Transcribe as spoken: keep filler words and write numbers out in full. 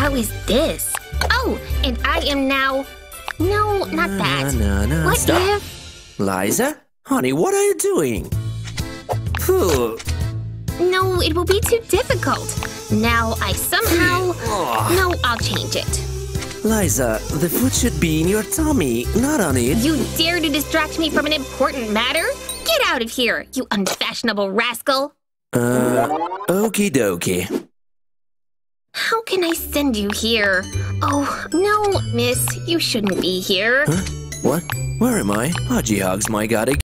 how is this? Oh, and I am now… No, not that. No, no, What stop. if… Liza? Honey, what are you doing? Phew. No, it will be too difficult. Now I somehow… Ugh. No, I'll change it. Liza, the food should be in your tummy, not on it. You dare to distract me from an important matter? Get out of here, you unfashionable rascal! Uh, okie dokie. How can I send you here? Oh, no, miss, you shouldn't be here. Huh? What? Where am I? Haji Hugs, my god,